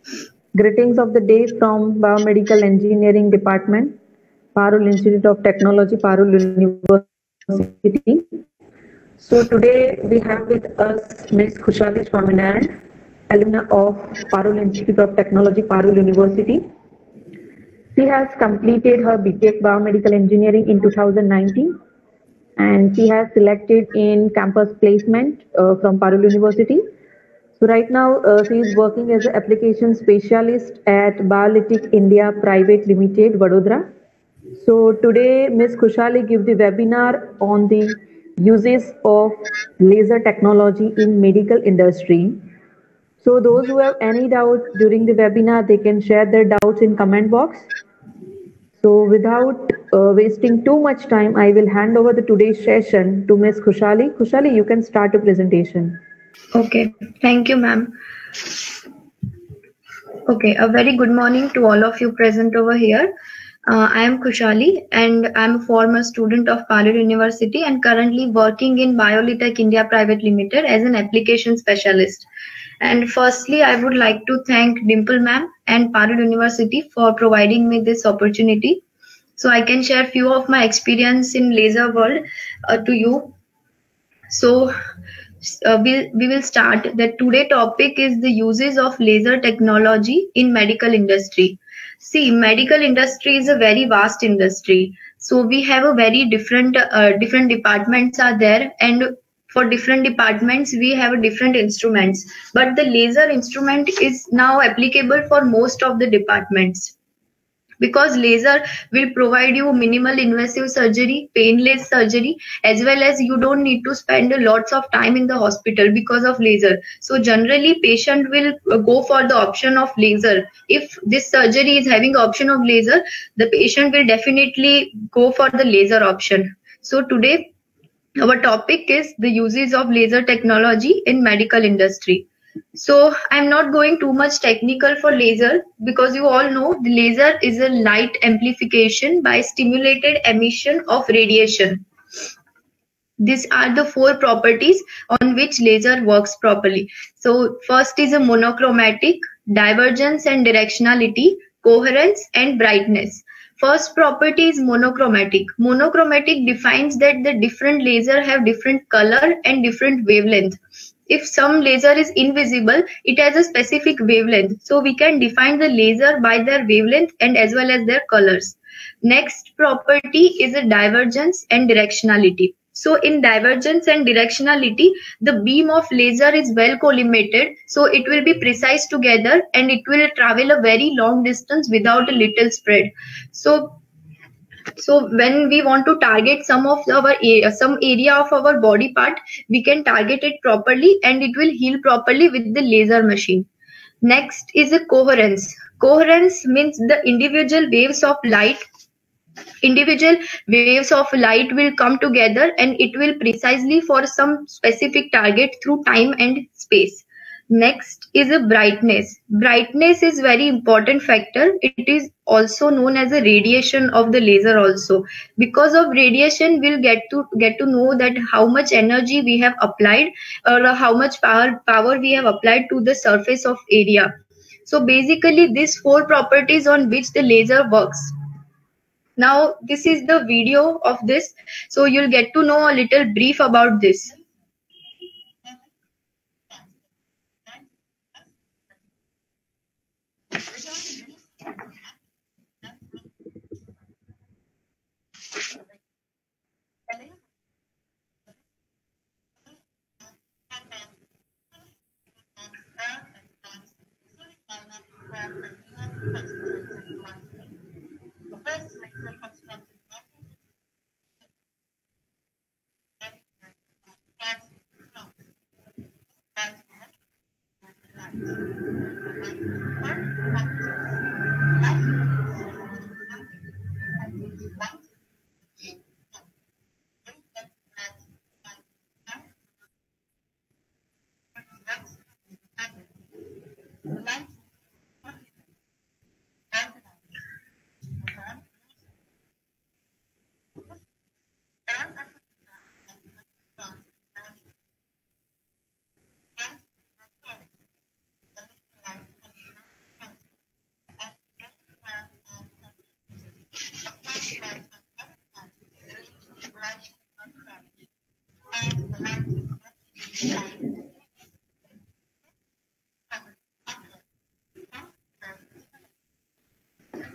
Greetings of the day from Biomedical Engineering Department, Parul Institute of Technology, Parul University. So today we have with us Ms. Khushali Swaminarayan, alumna of Parul Institute of Technology, Parul University. She has completed her BTech Biomedical Engineering in 2019 and she has selected in campus placement from Parul University. So right now, she is working as an application specialist at Biolytic India Private Limited, Vadodara. So today, Ms. Khushali give the webinar on the uses of laser technology in medical industry. So those who have any doubt during the webinar, they can share their doubts in comment box. So without wasting too much time, I will hand over the today's session to Ms. Khushali. Khushali, you can start the presentation. Okay, thank you, ma'am. Okay, a very good morning to all of you present over here. I am Khushali and I am a former student of Parul University and currently working in Biolytic India Private Limited as an application specialist. And firstly, I would like to thank Dimple ma'am and Parul University for providing me this opportunity so I can share few of my experience in laser world to you. So we will start. The today topic is the uses of laser technology in medical industry. See, medical industry is a very vast industry. So we have a very different departments are there, and for different departments we have different instruments. But the laser instrument is now applicable for most of the departments because laser will provide you minimal invasive surgery, painless surgery, as well as you don't need to spend lots of time in the hospital because of laser. So generally patient will go for the option of laser. If this surgery is having option of laser, the patient will definitely go for the laser option. So today our topic is the uses of laser technology in medical industry. So I'm not going too much technical for laser because you all know the laser is a light amplification by stimulated emission of radiation. These are the four properties on which laser works properly. So first is a monochromatic, divergence and directionality, coherence and brightness. First property is monochromatic. Monochromatic defines that the different laser have different color and different wavelength. If some laser is invisible, it has a specific wavelength. So we can define the laser by their wavelength and as well as their colors. Next property is a divergence and directionality. So in divergence and directionality, the beam of laser is well collimated, so it will be precise together and it will travel a very long distance without a little spread. So when we want to target some area of our body part, we can target it properly and it will heal properly with the laser machine. Next is a coherence. Coherence means the individual waves of light will come together and it will precisely for some specific target through time and space. Next is a brightness. Brightness is very important factor. It is also known as a radiation of the laser also. Because of radiation, we'll get to know that how much energy we have applied or how much power we have applied to the surface of area. So basically these four properties on which the laser works. Now this is the video of this, so you'll get to know a little brief about this.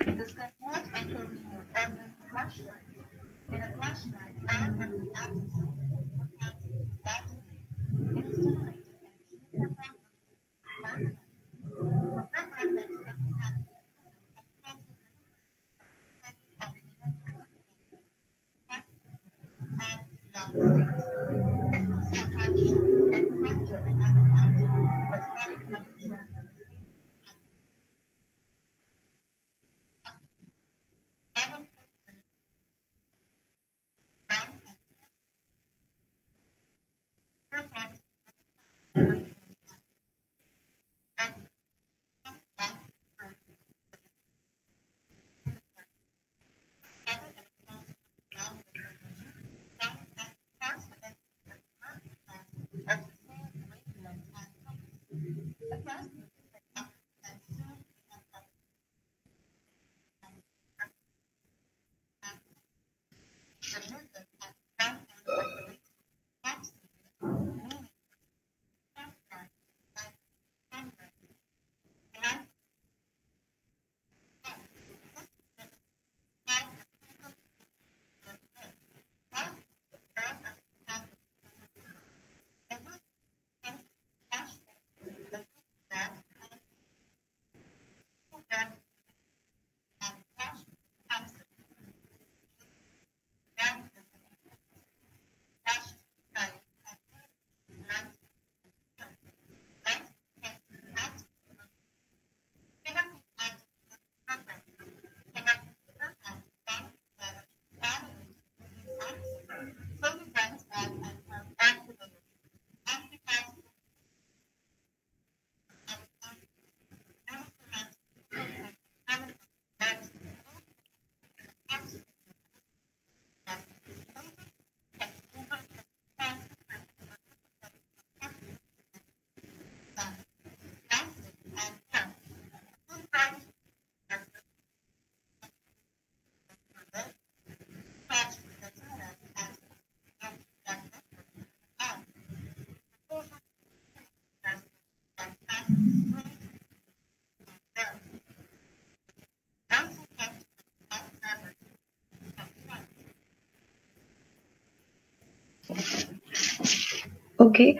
Okay.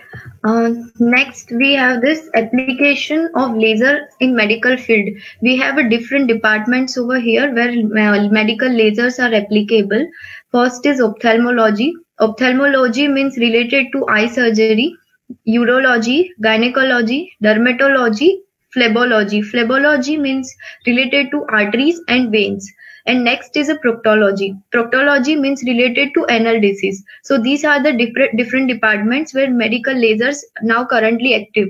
Next, we have this application of laser in medical field. We have a different departments over here where medical lasers are applicable. First is ophthalmology. Ophthalmology means related to eye surgery, urology, gynecology, dermatology, phlebology. Phlebology means related to arteries and veins. And next is a proctology. Proctology means related to anal disease. So these are the different departments where medical lasers now currently active.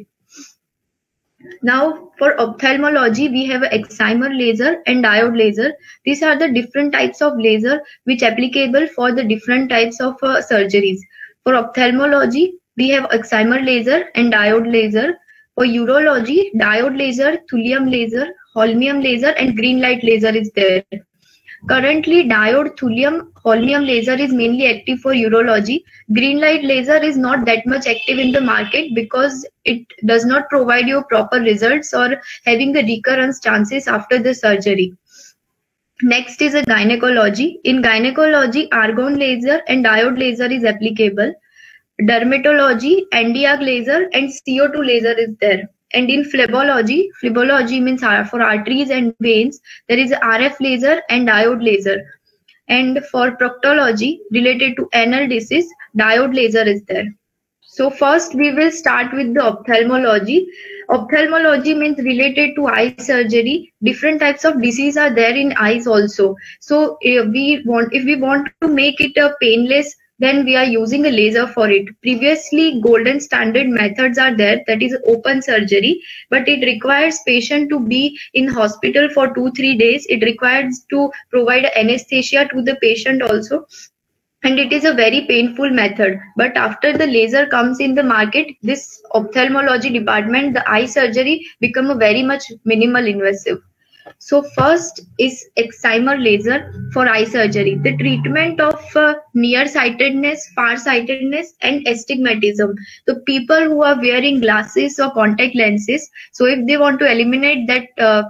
Now for ophthalmology, we have excimer laser and diode laser. These are the different types of laser which applicable for the different types of surgeries. For ophthalmology, we have excimer laser and diode laser. For urology, diode laser, thulium laser, holmium laser and green light laser is there. Currently, diode, thulium, holmium laser is mainly active for urology. Green light laser is not that much active in the market because it does not provide you proper results or having the recurrence chances after the surgery. Next is a gynecology. In gynecology, argon laser and diode laser is applicable. Dermatology, NdArc laser and CO2 laser is there. And in phlebology, phlebology means for arteries and veins, there is RF laser and diode laser. And for proctology, related to anal disease, diode laser is there. So first we will start with the ophthalmology. Ophthalmology means related to eye surgery. Different types of disease are there in eyes also. So if we want to make it a painless, then we are using a laser for it. Previously, golden standard methods are there, that is open surgery, but it requires patient to be in hospital for 2-3 days. It requires to provide anesthesia to the patient also. And it is a very painful method. But after the laser comes in the market, this ophthalmology department, the eye surgery become a very much minimal invasive. So first is excimer laser for eye surgery, the treatment of nearsightedness, farsightedness, and astigmatism. The people who are wearing glasses or contact lenses, so if they want to eliminate that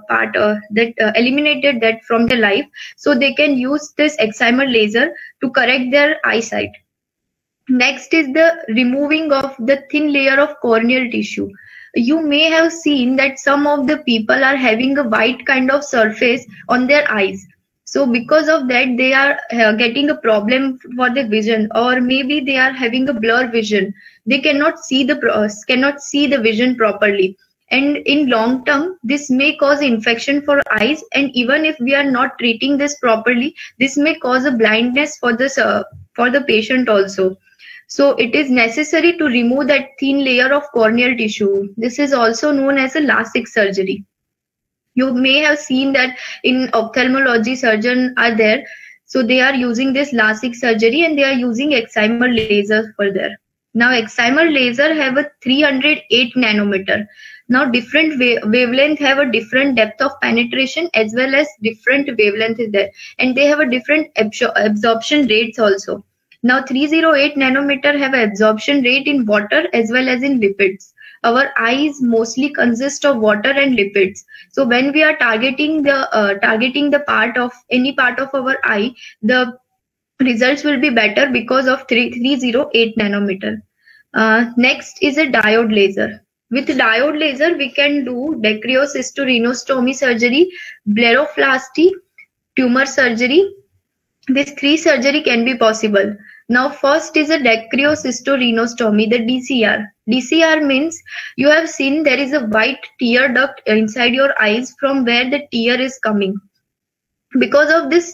eliminated that from their life, so they can use this excimer laser to correct their eyesight. Next is the removing of the thin layer of corneal tissue. You may have seen that some of the people are having a white kind of surface on their eyes. So because of that, they are getting a problem for the vision, or maybe they are having a blur vision. They cannot see the vision properly. And in long term, this may cause infection for eyes. And even if we are not treating this properly, this may cause a blindness for the patient also. So it is necessary to remove that thin layer of corneal tissue. This is also known as a LASIK surgery. You may have seen that in ophthalmology surgeons are there. So they are using this LASIK surgery and they are using excimer laser for there. Now excimer laser have a 308 nanometer. Now different wavelength have a different depth of penetration as well as different wavelength is there. And they have a different absorption rates also. Now 308 nanometer have an absorption rate in water as well as in lipids. Our eyes mostly consist of water and lipids. So when we are targeting the part of any part of our eye, the results will be better because of 308 nanometer. Next is a diode laser. With diode laser, we can do dacryocysto-rhinostomy surgery, blepharoplasty, tumor surgery. These three surgery can be possible. Now first is a dacryocysto-rhinostomy, the DCR. DCR means you have seen there is a white tear duct inside your eyes from where the tear is coming. Because of this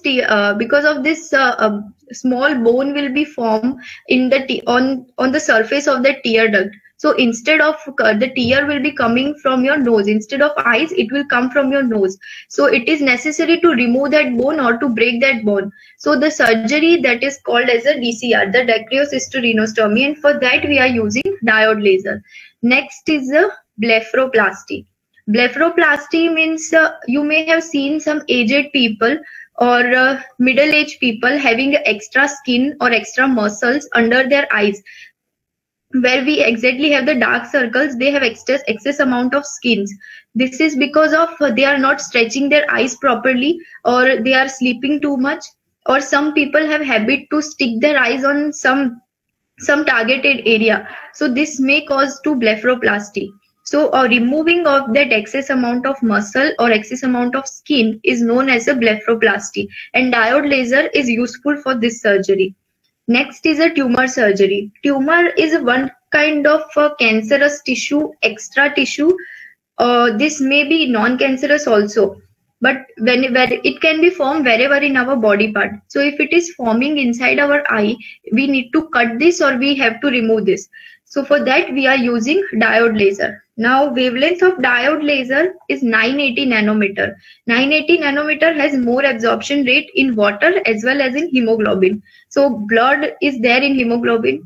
small bone will be formed in the on the surface of the tear duct. So instead of the tear will be coming from your nose, instead of eyes, it will come from your nose. So it is necessary to remove that bone or to break that bone. So the surgery that is called as a DCR, the dacryocysto-rhinostomy, and for that we are using diode laser. Next is a blepharoplasty. Blepharoplasty means you may have seen some aged people or middle-aged people having extra skin or extra muscles under their eyes. Where we exactly have the dark circles, they have excess amount of skins. This is because of they are not stretching their eyes properly, or they are sleeping too much, or some people have habit to stick their eyes on some targeted area. So this may cause to blepharoplasty. So removing of that excess amount of muscle or excess amount of skin is known as a blepharoplasty, and diode laser is useful for this surgery. Next is a tumor surgery. Tumor is one kind of cancerous tissue, extra tissue. This may be non-cancerous also, but when it can be formed wherever in our body part. So if it is forming inside our eye, we need to cut this or we have to remove this. So for that we are using diode laser. Now wavelength of diode laser is 980 nanometer. 980 nanometer has more absorption rate in water as well as in hemoglobin. So blood is there in hemoglobin.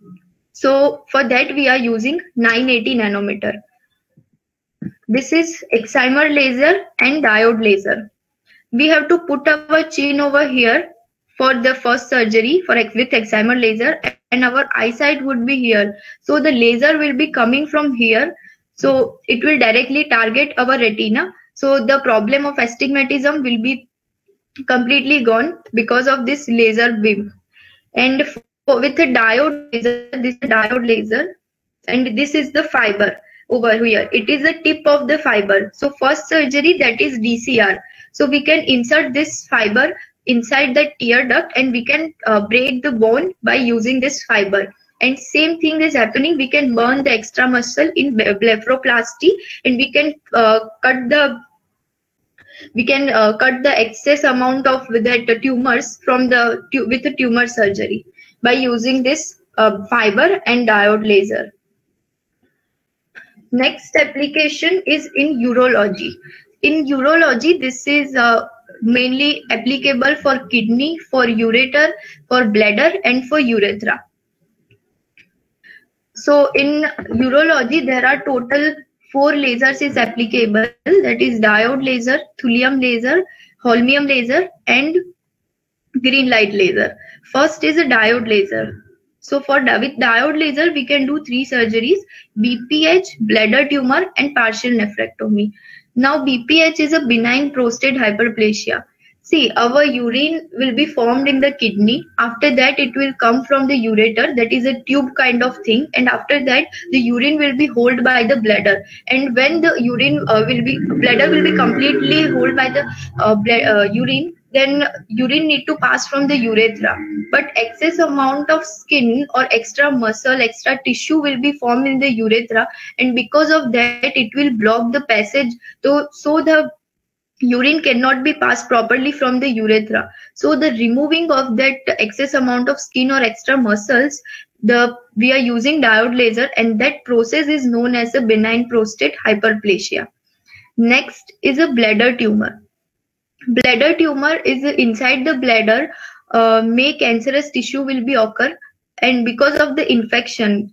So for that we are using 980 nanometer. This is excimer laser and diode laser. We have to put our chin over here for the first surgery with excimer laser, and our eyesight would be here. So the laser will be coming from here. So it will directly target our retina. So the problem of astigmatism will be completely gone because of this laser beam. And with a diode laser, this is a diode laser, and this is the fiber over here. It is the tip of the fiber. So first surgery, that is DCR. So we can insert this fiber inside the tear duct and we can break the bone by using this fiber. And same thing is happening. We can burn the extra muscle in blepharoplasty, and we can cut the excess amount of that tumors from with the tumor surgery by using this fiber and diode laser. Next application is in urology. In urology, this is mainly applicable for kidney, for ureter, for bladder, and for urethra. So in urology, there are total four lasers is applicable, that is diode laser, thulium laser, holmium laser, and green light laser. First is a diode laser. So with diode laser, we can do three surgeries: BPH, bladder tumor, and partial nephrectomy. Now, BPH is a benign prostate hyperplasia. See, our urine will be formed in the kidney. After that, it will come from the ureter, that is a tube kind of thing. And after that, the urine will be held by the bladder. And when the bladder will be completely held by the urine, then urine need to pass from the urethra, but excess amount of skin or extra muscle, extra tissue will be formed in the urethra, and because of that it will block the passage, so the urine cannot be passed properly from the urethra. So the removing of that excess amount of skin or extra muscles, we are using diode laser, and that process is known as a benign prostate hyperplasia. Next is a bladder tumor. Bladder tumor is inside the bladder, may cancerous tissue will be occur, and because of infection,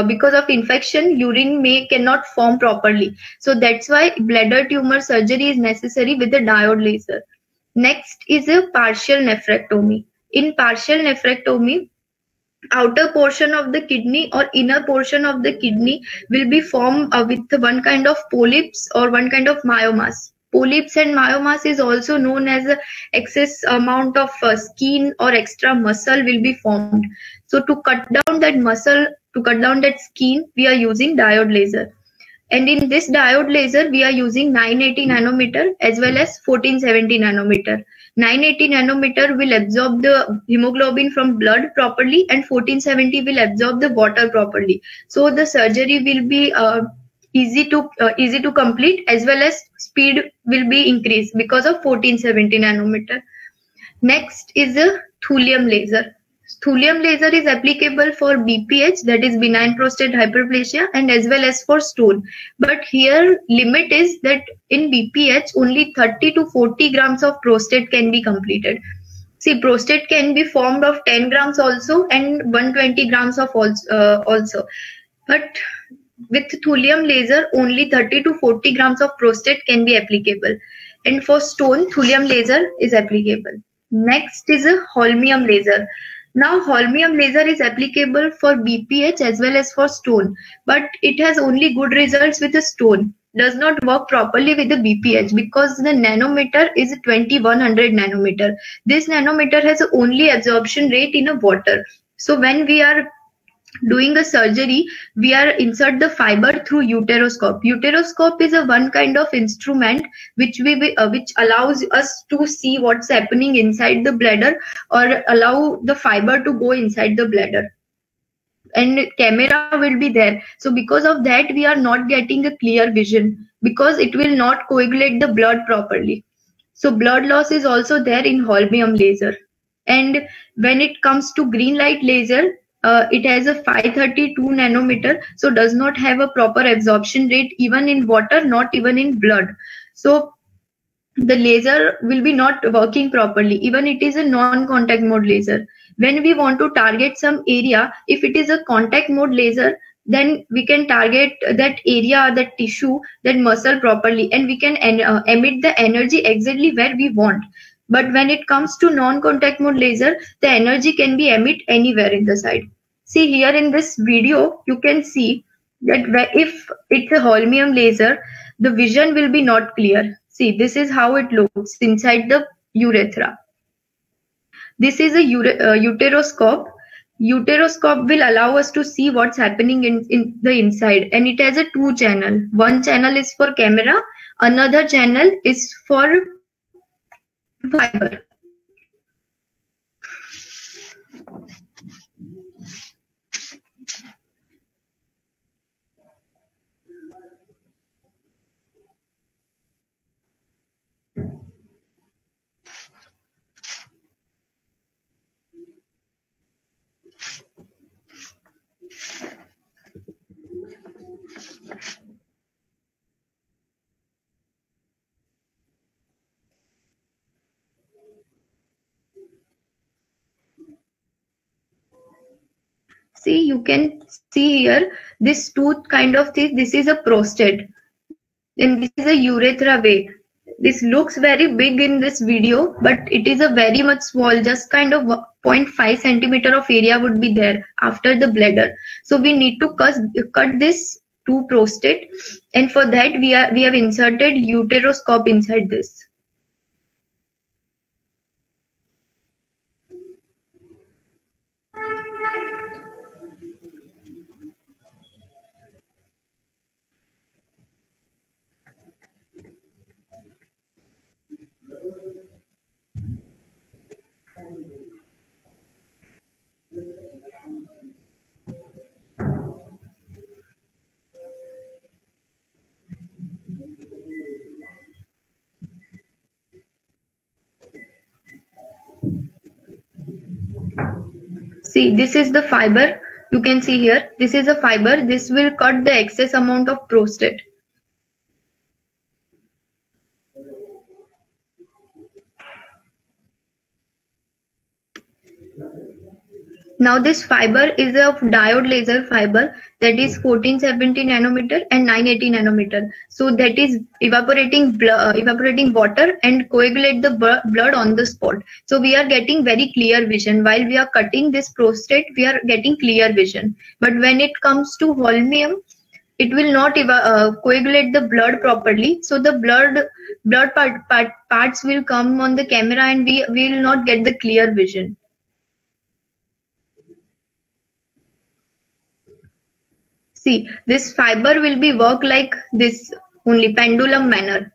urine cannot form properly. So that's why bladder tumor surgery is necessary with the diode laser. Next is a partial nephrectomy. In partial nephrectomy, outer portion of the kidney or inner portion of the kidney will be formed with one kind of polyps or one kind of myomas. Polyps and myomas is also known as excess amount of skin or extra muscle will be formed. So to cut down that muscle, to cut down that skin, we are using diode laser. And in this diode laser, we are using 980 nanometer as well as 1470 nanometer. 980 nanometer will absorb the hemoglobin from blood properly, and 1470 will absorb the water properly. So the surgery will be easy to complete, as well as speed will be increased because of 1470 nanometer. Next is a thulium laser. Thulium laser is applicable for BPH, that is benign prostate hyperplasia, and as well as for stone. But here limit is that in BPH only 30 to 40 grams of prostate can be completed. See, prostate can be formed of 10 grams also and 120 grams of also. But with thulium laser, only 30 to 40 grams of prostate can be applicable. And for stone, thulium laser is applicable. Next is a holmium laser. Now, holmium laser is applicable for BPH as well as for stone, but it has only good results with the stone. Does not work properly with the BPH because the nanometer is 2100 nanometer. This nanometer has only absorption rate in a water. So when we are doing a surgery, we are insert the fiber through uteroscope. Uteroscope is a one kind of instrument which allows us to see what's happening inside the bladder, or allow the fiber to go inside the bladder. And camera will be there. So because of that, we are not getting a clear vision because it will not coagulate the blood properly. So blood loss is also there in holmium laser. And when it comes to green light laser, it has a 532 nanometer, so does not have a proper absorption rate even in water, not even in blood. So the laser will be not working properly, even it is a non-contact mode laser. When we want to target some area, if it is a contact mode laser, then we can target that area, that tissue, that muscle properly, and we can emit the energy exactly where we want. But when it comes to non-contact mode laser, the energy can be emitted anywhere in the side. See here in this video, you can see that if it's a holmium laser, the vision will be not clear. See, this is how it looks inside the urethra. This is a uteroscope. Uteroscope will allow us to see what's happening in the inside, and it has a two channel. One channel is for camera, another channel is for fiber. See, you can see here this tooth kind of thing. This is a prostate. And this is a urethra way. This looks very big in this video, but it is a very much small, just kind of 0.5 centimeter of area would be there after the bladder. So we need to cut this to prostate, and for that we have inserted uteroscope inside this. See, this is the fiber. You can see here, this is a fiber. This will cut the excess amount of prostate. Now this fiber is a diode laser fiber that is 1470 nanometer and 980 nanometer. So that is evaporating water and coagulate the blood on the spot. So we are getting very clear vision. While we are cutting this prostate, we are getting clear vision. But when it comes to holmium, it will not coagulate the blood properly. So the blood parts will come on the camera and we will not get the clear vision. See, this fiber will be work like this, only pendulum manner.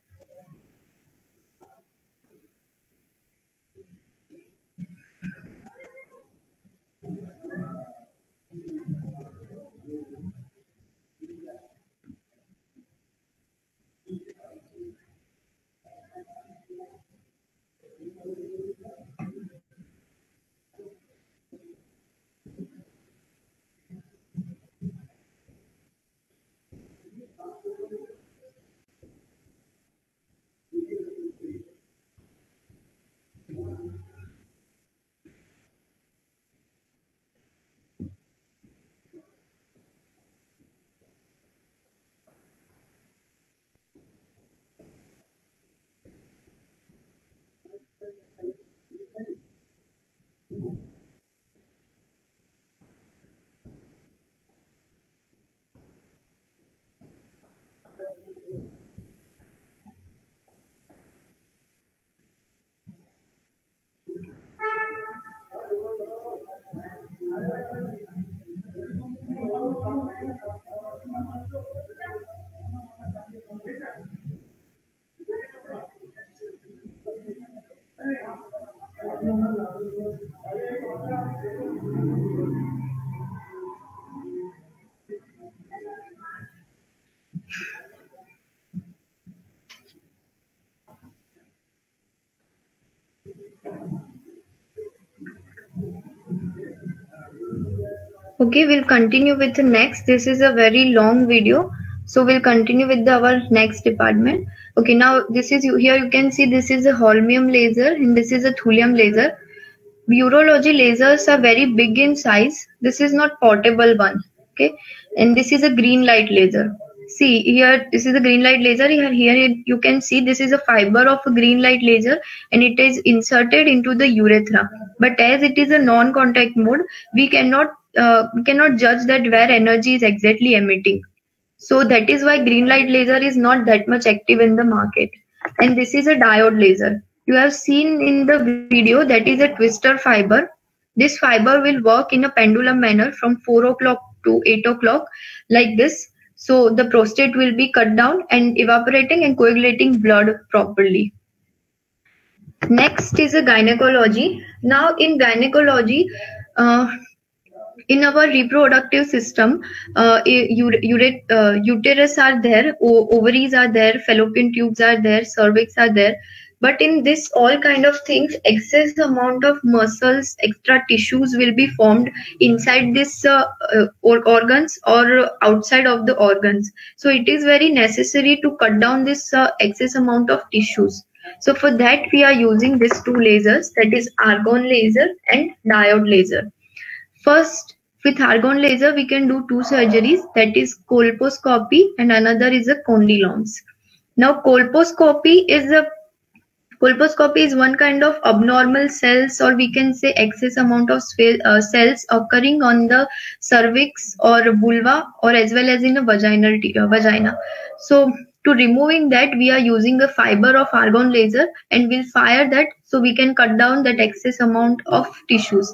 Okay, we'll continue with the next. This is a very long video, so we'll continue with our next department. Okay, now this is here you can see this is a holmium laser and this is a thulium laser. Urology lasers are very big in size. This is not portable one. Okay, and this is a green light laser. See here, this is a green light laser. Here you can see this is a fiber of a green light laser and it is inserted into the urethra. But as it is a non-contact mode, we cannot judge that where energy is exactly emitting. So that is why green light laser is not that much active in the market. And this is a diode laser. You have seen in the video that is a twister fiber. This fiber will work in a pendulum manner from 4 o'clock to 8 o'clock like this. So the prostate will be cut down and evaporating and coagulating blood properly. Next is a gynecology. Now in gynecology, in our reproductive system, uterus are there, ovaries are there, fallopian tubes are there, cervix are there. But in this all kind of things, excess amount of muscles, extra tissues will be formed inside this organs or outside of the organs. So it is very necessary to cut down this excess amount of tissues. So for that we are using these two lasers, that is argon laser and diode laser. First, with argon laser, we can do two surgeries, that is colposcopy and another is a condylomes. Now colposcopy is one kind of abnormal cells, or we can say excess amount of cells occurring on the cervix or vulva, or as well as in a vagina. So to removing that, we are using a fiber of argon laser, and we'll fire that so we can cut down that excess amount of tissues.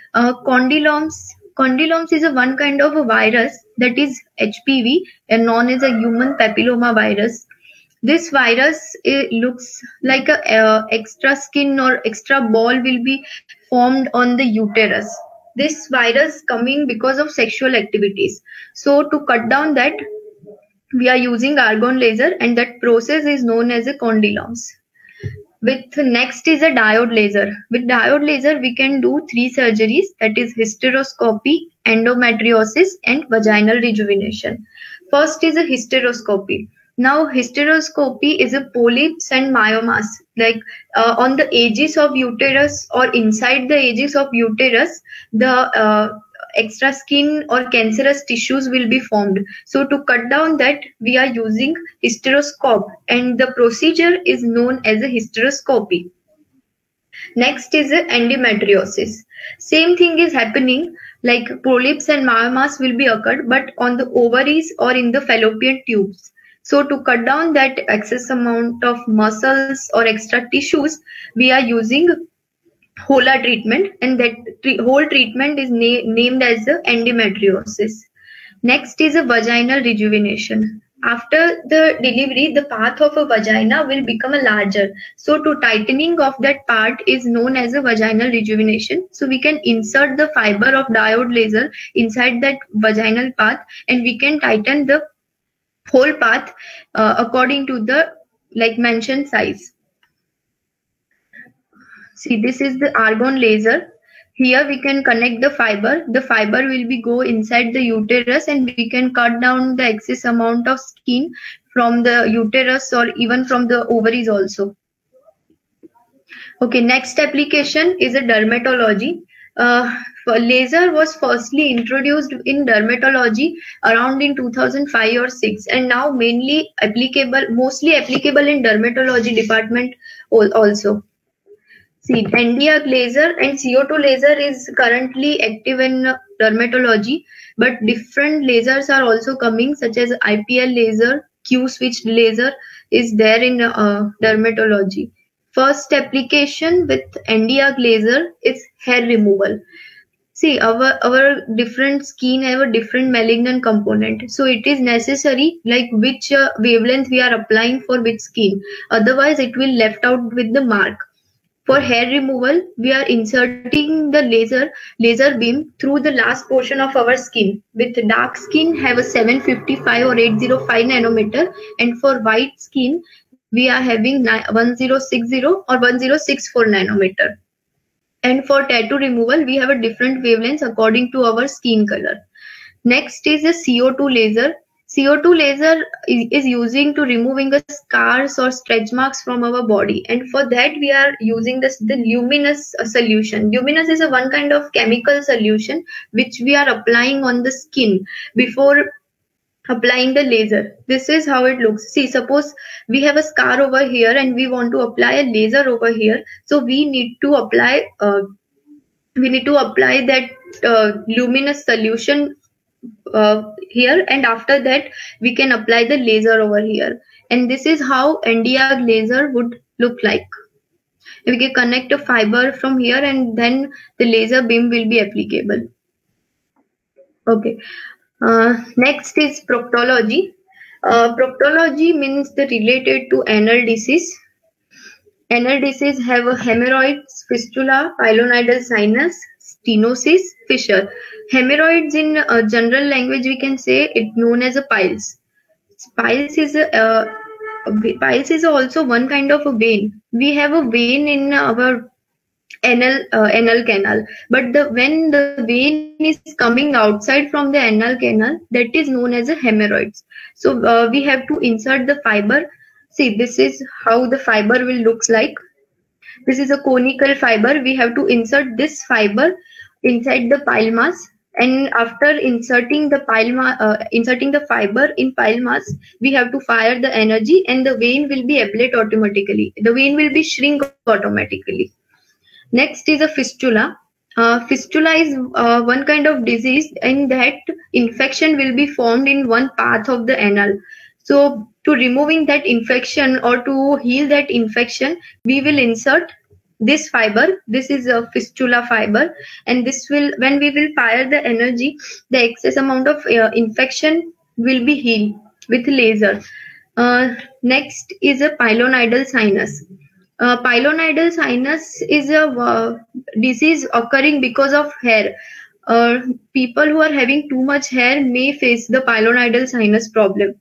Condylomes is a one kind of a virus, that is HPV, and known as a human papilloma virus. This virus, it looks like a extra skin or extra ball will be formed on the uterus. This virus coming because of sexual activities. So to cut down that, we are using argon laser, and that process is known as a condylomes. With next is a diode laser. With diode laser, we can do 3 surgeries, that is hysteroscopy, endometriosis, and vaginal rejuvenation. First is a hysteroscopy. Now, hysteroscopy is a polyps and myomas, like on the edges of uterus or inside the edges of uterus, the extra skin or cancerous tissues will be formed. So to cut down that, we are using hysteroscope, and the procedure is known as a hysteroscopy. Next is endometriosis. Same thing is happening, like polyps and myomas will be occurred, but on the ovaries or in the fallopian tubes. So to cut down that excess amount of muscles or extra tissues, we are using HOLA treatment, and that whole treatment is named as the endometriosis. Next is a vaginal rejuvenation. After the delivery, the path of a vagina will become a larger. So to tightening of that part is known as a vaginal rejuvenation. So we can insert the fiber of diode laser inside that vaginal path, and we can tighten the whole path according to the like mentioned size. See, this is the argon laser. Here we can connect the fiber. The fiber will be go inside the uterus, and we can cut down the excess amount of skin from the uterus or even from the ovaries also. Okay, next application is a dermatology. Laser was firstly introduced in dermatology around in 2005 or 6, and now mostly applicable in dermatology department also. See, Nd:Arc laser and CO2 laser is currently active in dermatology, but different lasers are also coming, such as IPL laser, Q-switched laser is there in dermatology. First application with Nd:Arc laser is hair removal. See, our different skin have a different malignant component, so it is necessary like which wavelength we are applying for which skin. Otherwise, it will left out with the mark. For hair removal, we are inserting the laser beam through the last portion of our skin. With dark skin, have a 755 or 805 nanometer, and for white skin, we are having 1060 or 1064 nanometer. And for tattoo removal, we have a different wavelengths according to our skin color. Next is a CO2 laser. CO2 laser is using to removing the scars or stretch marks from our body, and for that we are using the luminous solution. Luminous is a one kind of chemical solution which we are applying on the skin before applying the laser. This is how it looks. See, suppose we have a scar over here and we want to apply a laser over here, so we need to apply that luminous solution here, and after that we can apply the laser over here, and this is how Nd:Arc laser would look like. We can connect a fiber from here, and then the laser beam will be applicable. Okay, next is proctology. Proctology means the related to anal disease. Anal disease have a hemorrhoids, fistula, pilonidal sinus, stenosis, fissure. Hemorrhoids in general language we can say it known as a piles. Piles is also one kind of a vein. We have a vein in our anal canal, but when the vein is coming outside from the anal canal, that is known as a hemorrhoids. So we have to insert the fiber. See, this is how the fiber will looks like. This is a conical fiber. We have to insert this fiber inside the pile mass. And after inserting the fiber in pile mass, we have to fire the energy, and the vein will be ablate automatically. The vein will be shrink automatically. Next is a fistula. Fistula is one kind of disease in that infection will be formed in one path of the anal. So to removing that infection or to heal that infection, we will insert this fiber. This is a fistula fiber, and this will, when we will fire the energy, the excess amount of infection will be healed with laser. Next is a pilonidal sinus. Pilonidal sinus is a disease occurring because of hair. People who are having too much hair may face the pilonidal sinus problem.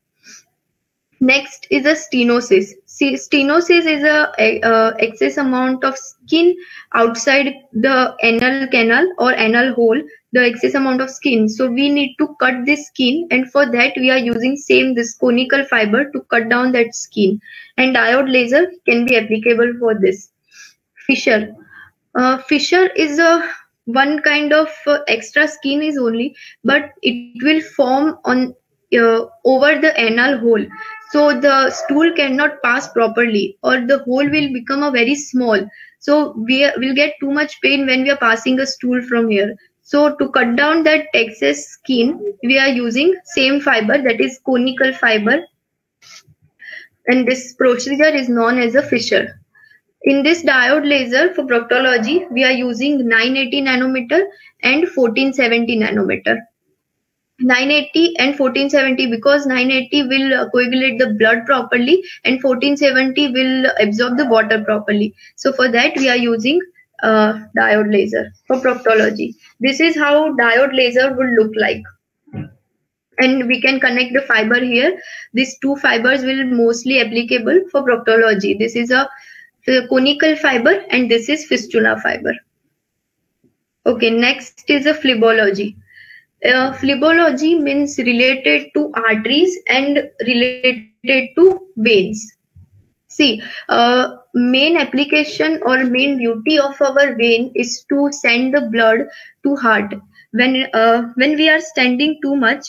Next is a stenosis. Stenosis is a excess amount of skin outside the anal canal or anal hole, the excess amount of skin. So we need to cut this skin, and for that we are using this conical fiber to cut down that skin, and diode laser can be applicable for this. Fissure. Fissure is a one kind of extra skin is only, but it will form on over the anal hole, so the stool cannot pass properly, or the hole will become a very small. So we will get too much pain when we are passing a stool from here. So to cut down that excess skin, we are using same fiber, that is conical fiber, and this procedure is known as a fissure. In this diode laser for proctology, we are using 980 nanometer and 1470 nanometer. 980 and 1470 because 980 will coagulate the blood properly and 1470 will absorb the water properly. So for that we are using diode laser for proctology. This is how diode laser would look like. And we can connect the fiber here. These two fibers will mostly applicable for proctology. This is a conical fiber and this is fistula fiber. Okay, next is a phlebology. Phlebology means related to arteries and related to veins. See, main application or main duty of our vein is to send the blood to heart. When we are standing too much,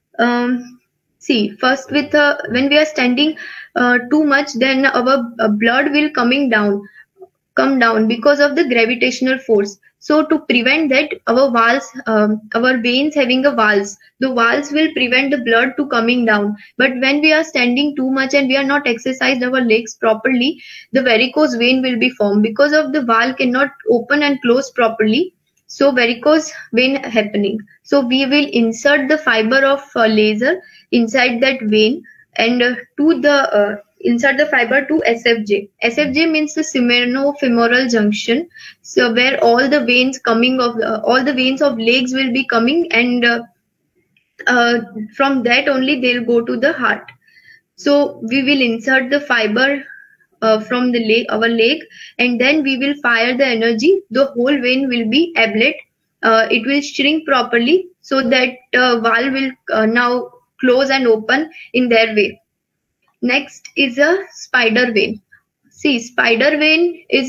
see, first with when we are standing too much, then our blood will come down because of the gravitational force. So to prevent that, our valves, our veins having a valves, the valves will prevent the blood to coming down. But when we are standing too much and we are not exercised our legs properly, the varicose vein will be formed because of the valve cannot open and close properly. So varicose vein happening. So we will insert the fiber of laser inside that vein and to the insert the fiber to SFJ. SFJ means the seminofemoral junction. So where all the veins coming of all the veins of legs will be coming, and from that only they'll go to the heart. So we will insert the fiber from the leg, our leg, and then we will fire the energy. The whole vein will be ablate. It will shrink properly so that valve will now close and open in their way. Next is a spider vein. See, spider vein is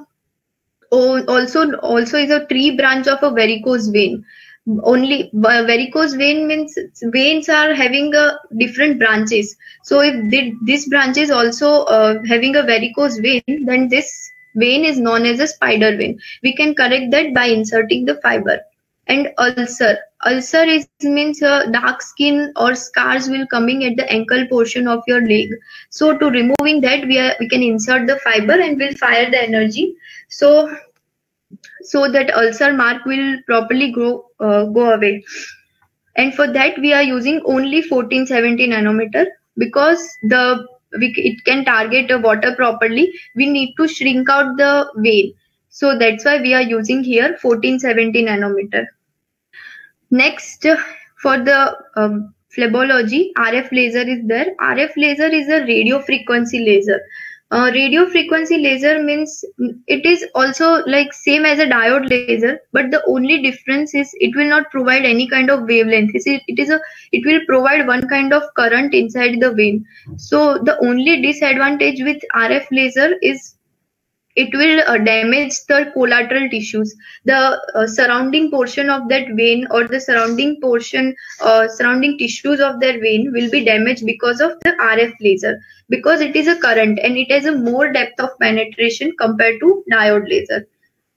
also is a tree branch of a varicose vein. Only varicose vein means veins are having different branches. So if this branch is also having a varicose vein, then this vein is known as a spider vein. We can correct that by inserting the fiber. And ulcer. Ulcer means dark skin or scars will coming at the ankle portion of your leg. So to removing that, we can insert the fiber and we'll fire the energy. So that ulcer mark will properly go away. And for that we are using only 1470 nanometer because it can target the water properly. We need to shrink out the vein. So that's why we are using here 1470 nanometer. Next, for the phlebology, RF laser is there. RF laser is a radio frequency laser. Radio frequency laser means it is also like same as a diode laser, but the only difference is it will not provide any kind of wavelength. It will provide one kind of current inside the vein. So the only disadvantage with RF laser is it will damage the collateral tissues. The surrounding portion of that vein or the surrounding portion, surrounding tissues of their vein will be damaged because of the RF laser, because it is a current and it has a more depth of penetration compared to diode laser.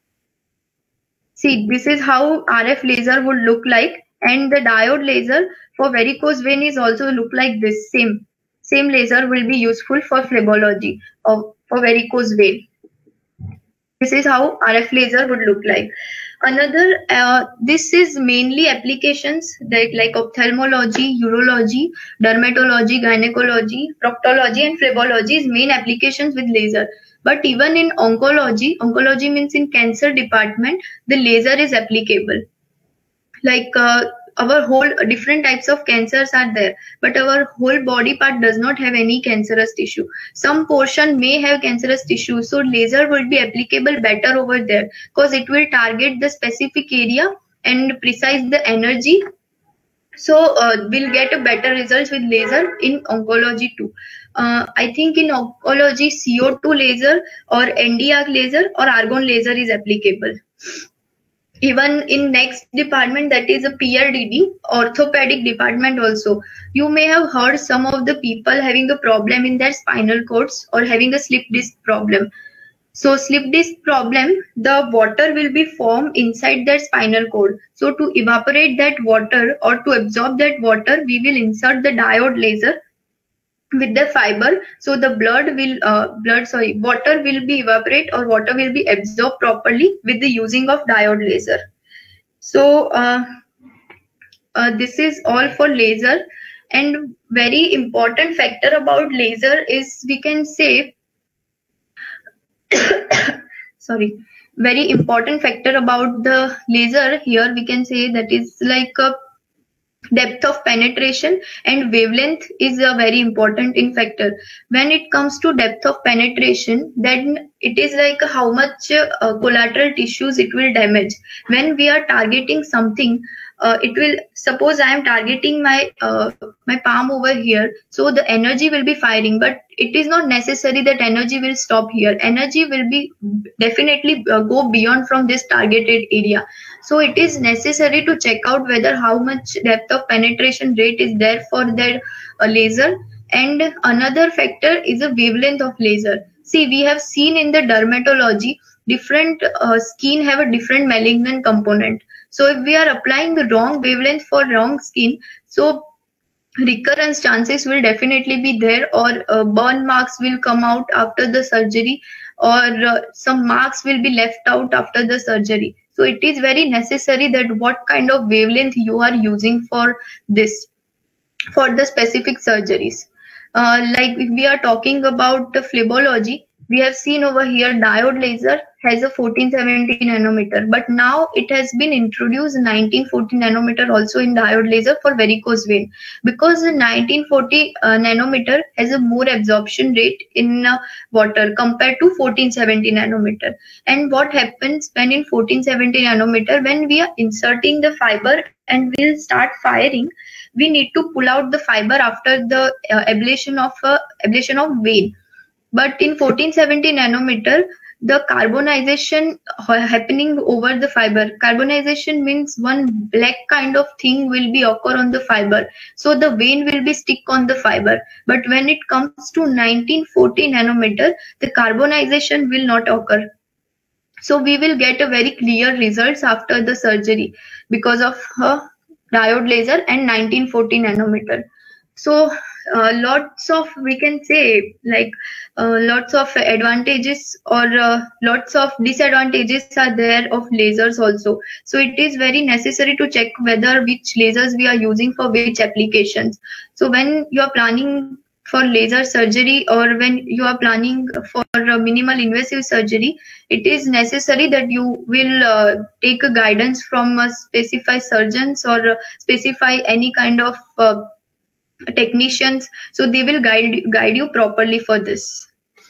See, this is how RF laser would look like, and the diode laser for varicose vein is also look like this. Same laser will be useful for phlebology or for varicose vein. This is how RF laser would look like. Another, this is mainly applications that like ophthalmology, urology, dermatology, gynecology, proctology, and phlebology is main applications with laser. But even in oncology means in cancer department, the laser is applicable. Like our whole different types of cancers are there, but our whole body part does not have any cancerous tissue. Some portion may have cancerous tissue, so laser will be applicable better over there because it will target the specific area and precise the energy. So we'll get a better results with laser in oncology too. I think in oncology CO2 laser or ND-arc laser or argon laser is applicable. Even in next department, that is a PRDD, orthopedic department also, you may have heard some of the people having a problem in their spinal cords or having a slip disc problem. So slip disc problem, the water will be formed inside their spinal cord. So to evaporate that water or to absorb that water, we will insert the diode laser with the fiber, so the water will be evaporate or water will be absorbed properly with the using of diode laser. So this is all for laser. And very important factor about laser is, we can say sorry, very important factor about the laser here, we can say that is like a depth of penetration and wavelength is a very important factor. When it comes to depth of penetration, then it is like how much collateral tissues it will damage. When we are targeting something, it will, suppose I am targeting my my palm over here, so the energy will be firing, but it is not necessary that energy will stop here. Energy will be definitely go beyond from this targeted area. So it is necessary to check out whether how much depth of penetration rate is there for that laser. And another factor is the wavelength of laser. See, we have seen in the dermatology, different skin have a different malignant component. So if we are applying the wrong wavelength for wrong skin, so recurrence chances will definitely be there, or burn marks will come out after the surgery, or some marks will be left out after the surgery. So it is very necessary that what kind of wavelength you are using for this, for the specific surgeries. Like if we are talking about the phlebology, we have seen over here diode laser has a 1470 nanometer, but now it has been introduced 1940 nanometer also in diode laser for varicose vein, because the 1940 nanometer has a more absorption rate in water compared to 1470 nanometer. And what happens when in 1470 nanometer, when we are inserting the fiber and we'll start firing, we need to pull out the fiber after the ablation of vein. But in 1470 nanometer, the carbonization happening over the fiber. Carbonization means one black kind of thing will be occur on the fiber, so the vein will be stick on the fiber. But when it comes to 1940 nanometer, the carbonization will not occur. So we will get a very clear results after the surgery because of diode laser and 1940 nanometer. So lots of, we can say, like lots of advantages or lots of disadvantages are there of lasers also. So it is very necessary to check whether which lasers we are using for which applications. So when you are planning for laser surgery or when you are planning for a minimal invasive surgery, it is necessary that you will take a guidance from specified surgeons or specify any kind of technicians, so they will guide you properly for this.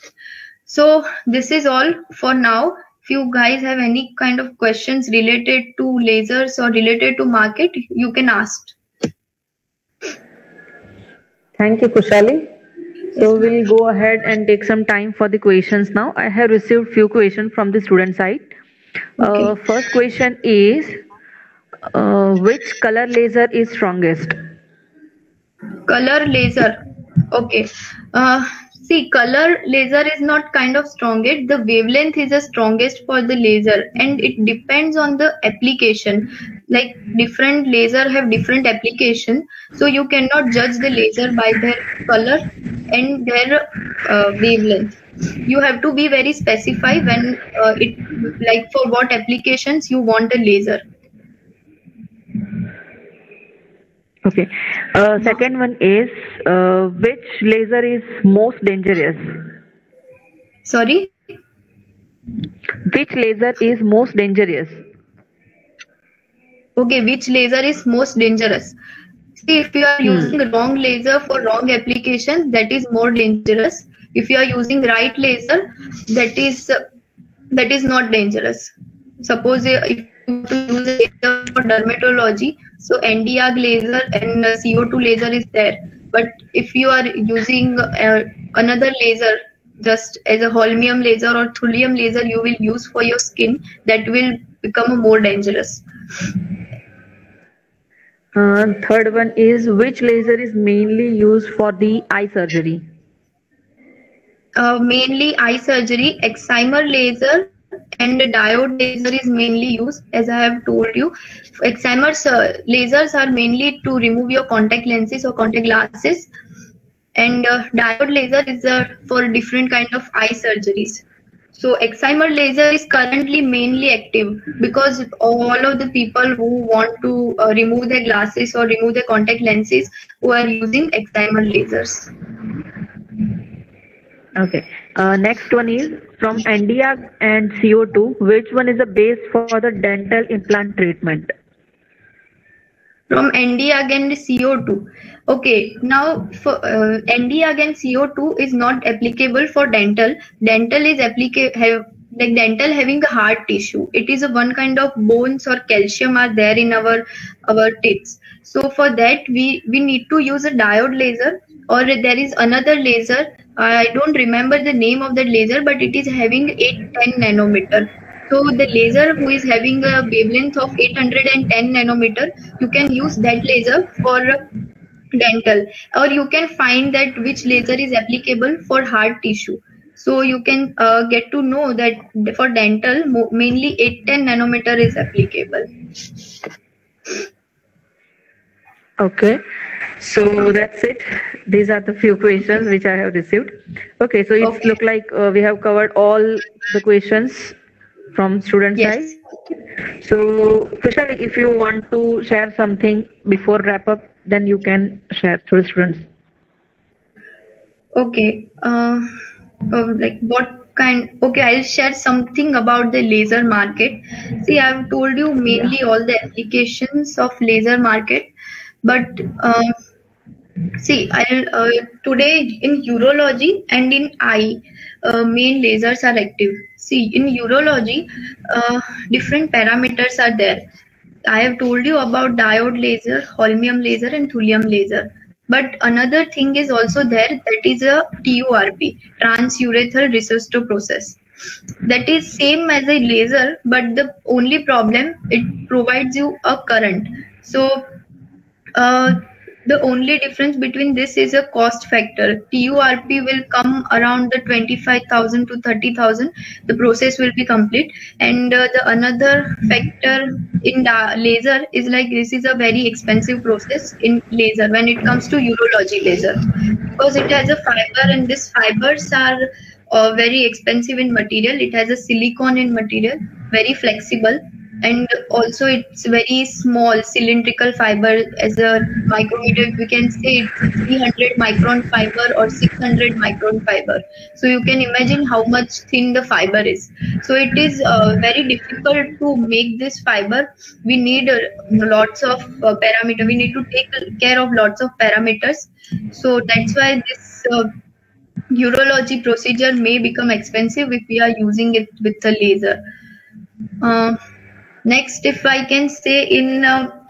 So this is all for now. If you guys have any kind of questions related to lasers or related to market, you can ask. Thank you, Kushali. So we'll go ahead and take some time for the questions now. I have received few questions from the student side. Okay. First question is, which color laser is strongest? Color laser. Okay. See, color laser is not kind of strongest. The wavelength is the strongest for the laser, and it depends on the application. Like different laser have different application, so you cannot judge the laser by their color and their wavelength. You have to be very specified when it like for what applications you want a laser. Okay. Second one is, which laser is most dangerous? Sorry. Which laser is most dangerous? Okay, which laser is most dangerous? See, if you are using wrong laser for wrong application, that is more dangerous. If you are using right laser, that is not dangerous. Suppose if you want to use a laser for dermatology, so Nd:YAG laser and CO2 laser is there. But if you are using another laser, just as a holmium laser or thulium laser, you will use for your skin, that will become more dangerous. Third one is, which laser is mainly used for the eye surgery? Mainly eye surgery, excimer laser and diode laser is mainly used. As I have told you, excimer lasers are mainly to remove your contact lenses or contact glasses, and diode laser is for different kind of eye surgeries. So excimer laser is currently mainly active because all of the people who want to remove their glasses or remove their contact lenses who are using excimer lasers. Okay. Next one is, from Nd:YAG and CO2, which one is the base for the dental implant treatment? From Nd:YAG and CO2. Okay, now for Nd:YAG and CO2 is not applicable for dental. Dental is like dental having a hard tissue. It is a one kind of bones or calcium are there in our teeth. So for that we need to use a diode laser, or there is another laser. I don't remember the name of that laser, but it is having 810 nanometer. So the laser who is having a wavelength of 810 nanometer, you can use that laser for dental, or you can find that which laser is applicable for hard tissue. So you can get to know that for dental, mainly 810 nanometer is applicable. Okay. So that's it. These are the few questions which I have received. Okay, so it's look like we have covered all the questions from student side. So Kushali, if you want to share something before wrap up, then you can share to the students. Okay. Like what kind? Okay, I'll share something about the laser market. See, I've told you mainly all the applications of laser market, but see, I'll today in urology and in eye, main lasers are active. See, in urology, different parameters are there. I have told you about diode laser, holmium laser, and thulium laser. But another thing is also there, that is a TURP, transurethral resistor process. That is same as a laser, but the only problem, it provides you a current. So the only difference between this is a cost factor. TURP will come around the 25,000 to 30,000. The process will be complete. And the another factor in the laser is like this is a very expensive process in laser when it comes to urology laser, because it has a fiber, and these fibers are very expensive in material. It has a silicon in material, very flexible, and also it's very small cylindrical fiber. As a micrometer, we can say it's 300 micron fiber or 600 micron fiber. So you can imagine how much thin the fiber is. So it is very difficult to make this fiber. We need lots of parameter. We need to take care of lots of parameters. So that's why this urology procedure may become expensive if we are using it with a laser. Next, if I can say in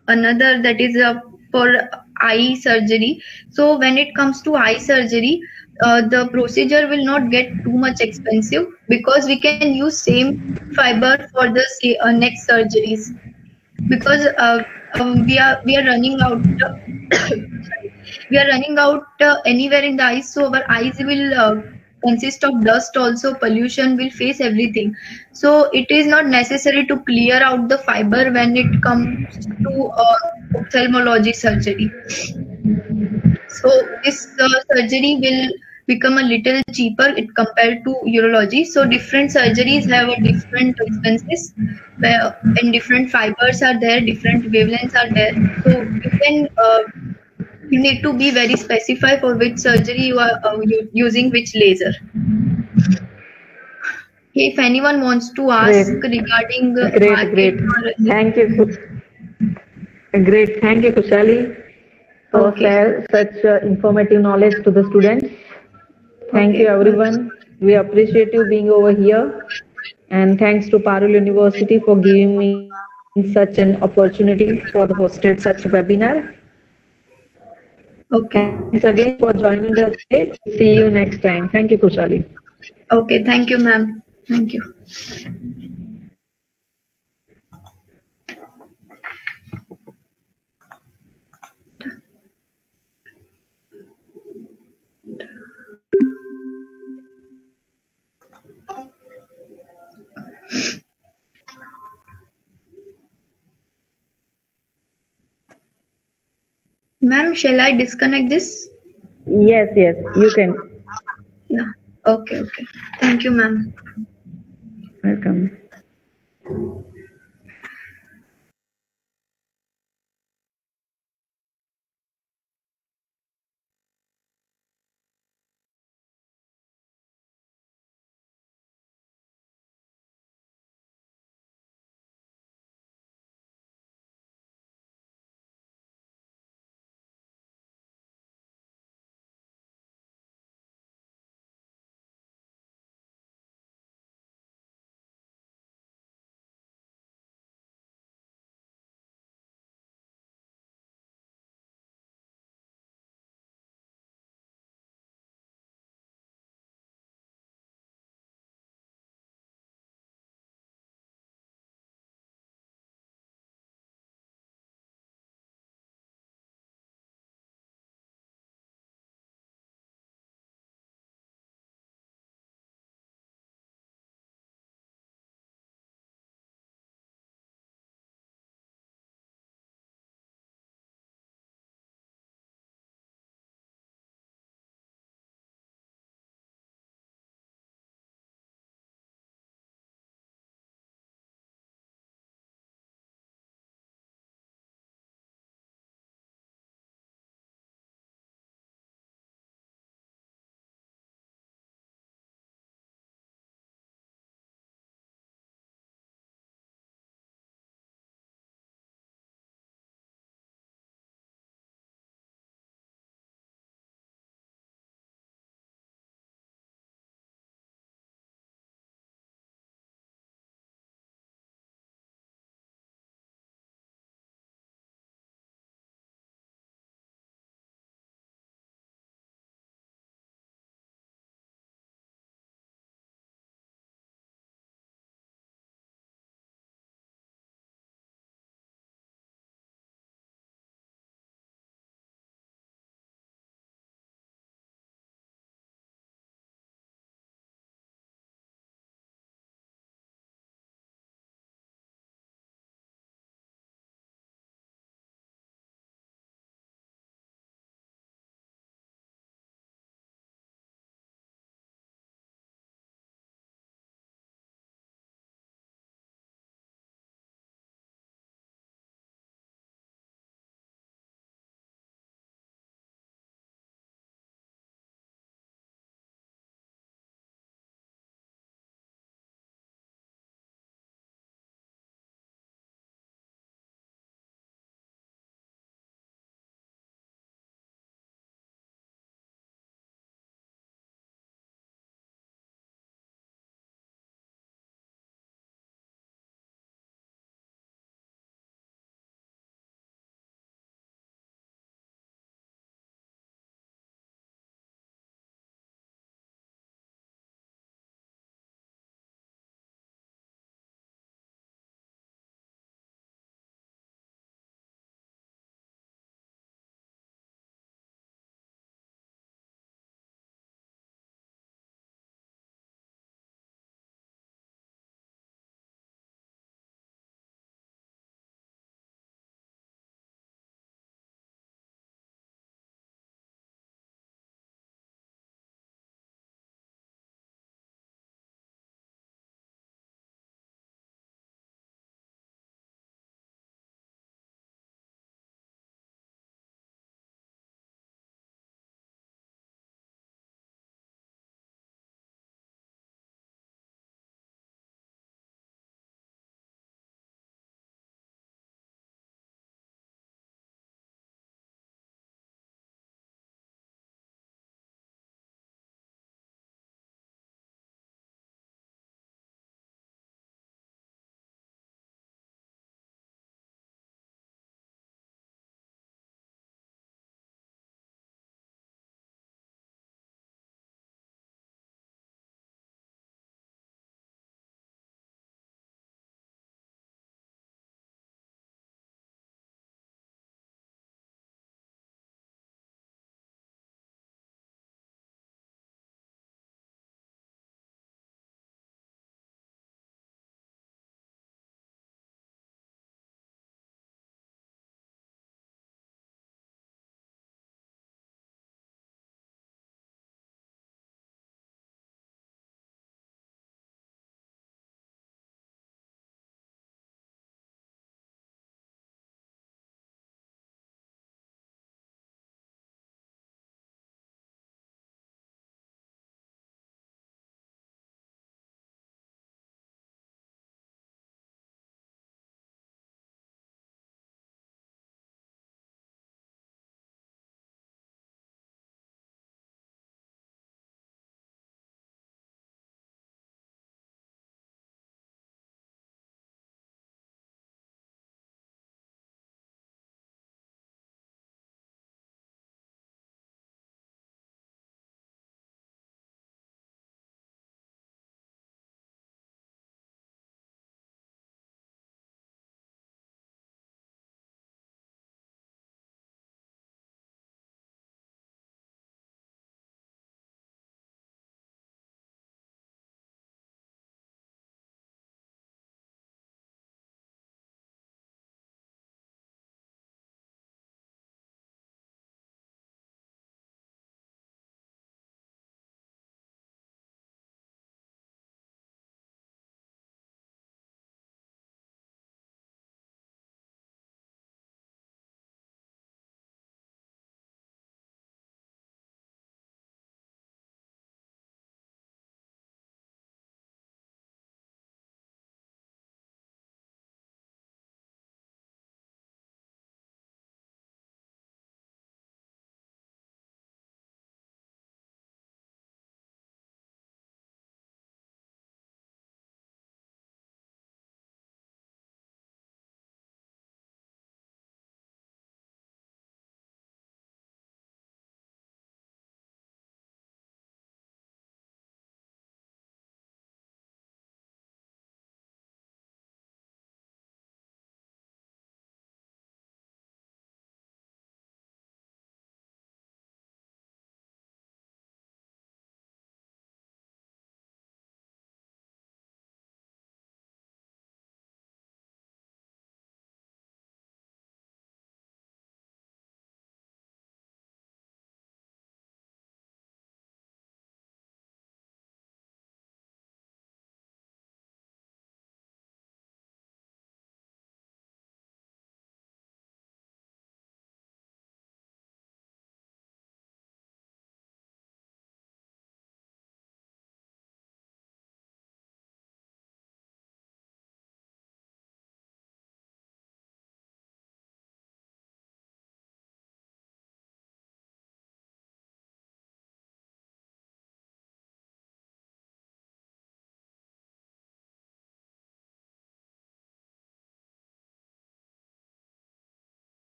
another, that is for eye surgery. So when it comes to eye surgery, the procedure will not get too much expensive, because we can use same fiber for the next surgeries, because we are running out we are running out anywhere in the eyes, so our eyes will consist of dust also, pollution, will face everything. So it is not necessary to clear out the fiber when it comes to ophthalmology surgery. So this surgery will become a little cheaper it compared to urology. So different surgeries have a different expenses, and different fibers are there, different wavelengths are there. So you need to be very specified for which surgery you are using which laser. If anyone wants to ask regarding Great. Thank you. Great. Thank you, Khushali, for such informative knowledge to the students. Thank you, everyone. We appreciate you being over here. And thanks to Parul University for giving me such an opportunity for the hosted such webinar. Thanks again for joining us today. See you next time. Thank you, Khushali. Okay, thank you, ma'am. Thank you. Ma'am, shall I disconnect this? Yes, you can. Yeah. Okay. Thank you, ma'am. Welcome.